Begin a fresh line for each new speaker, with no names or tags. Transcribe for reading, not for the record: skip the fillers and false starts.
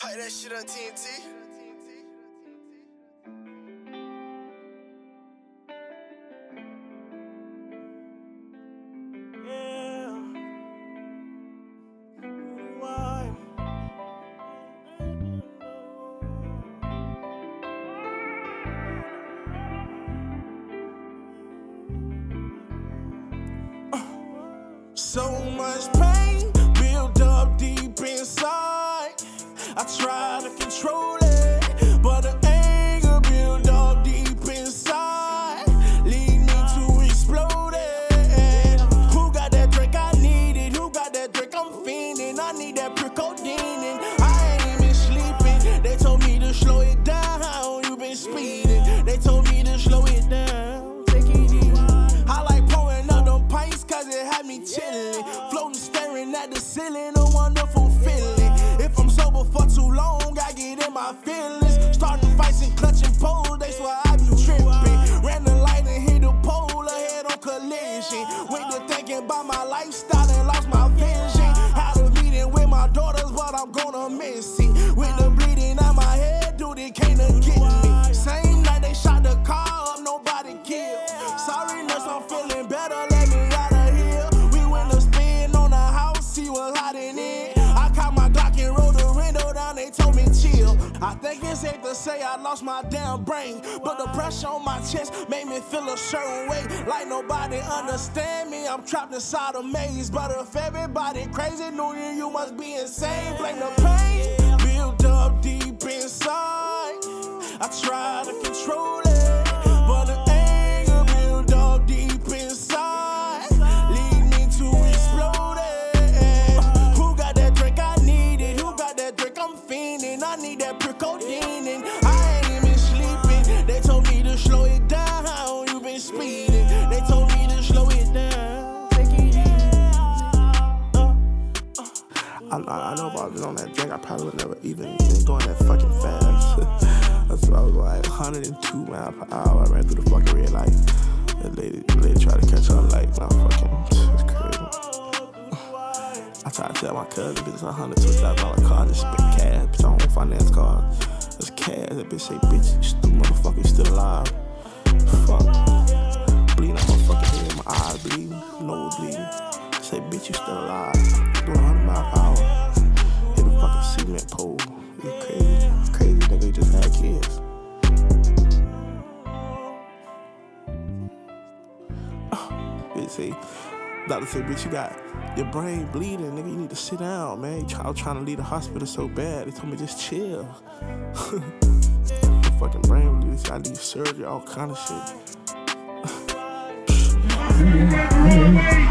Pipe that shit on TNT.
So much pain built up deep inside. I try to control it, but the anger built up deep inside lead me to explode it. Who got that drink? I need it. Who got that drink? I'm fiending. I need that codeine and I ain't even sleeping. They told me to slow it down. You been speeding. They told me to slow it down. Take it easy. I like pouring up them pints cause it had me chilling. Floating, staring at the ceiling, a wonderful feeling. If I'm sober for too long, I get in my feelings. Starting fights and clutching poles, they swear I be tripping. Ran the light and hit the pole, ahead on collision. Went to thinking about my lifestyle and lost my vision. Had a meeting with my daughters, but I'm gonna miss it. With the bleeding out my head, dude, it can't get me. Same night they shot the car up, nobody killed. Sorry, nurse, I'm feeling better, let me out of here. We went to spin on the house, he was hiding in. I caught my Glock and rolled the window down, they told me chill. I think it's safe to say I lost my damn brain, but the pressure on my chest made me feel a certain way. Like nobody understand me, I'm trapped inside a maze. But if everybody crazy, New Year, you must be insane. Blame the pain built up deep inside. I try to control it, but the anger built up deep inside lead me to explode it. Who got that drink? I need it. Who got that drink? I'm fiending. I need that codeine and I ain't even sleeping. They told me to slow it down. You been speeding. They told me to slow it down. Take it easy.
I know if I was on that drink, I probably would never even been going that fucking fast. So I was like 102 miles per hour. I ran through the fucking red light. The lady tried to catch on the light. Nah, it's crazy. I tried to tell my cousin, bitch, it's a $120,000 car. I just spent cash. Bitch, I don't finance cars. It's cash. That bitch say, bitch, you stupid motherfucker, you still alive. Fuck. Bleeding out my fucking head, my eyes bleeding, nose bleeding. Say, bitch, you still alive. Doing 100 miles per hour. Hit a fucking cement pole. You crazy. Crazy nigga, you just had kids. Bitch say, doctor said, bitch, you got your brain bleeding, nigga, you need to sit down, man. I was trying to leave the hospital so bad, they told me just chill. The fucking brain bleeding, I need surgery, all kind of shit.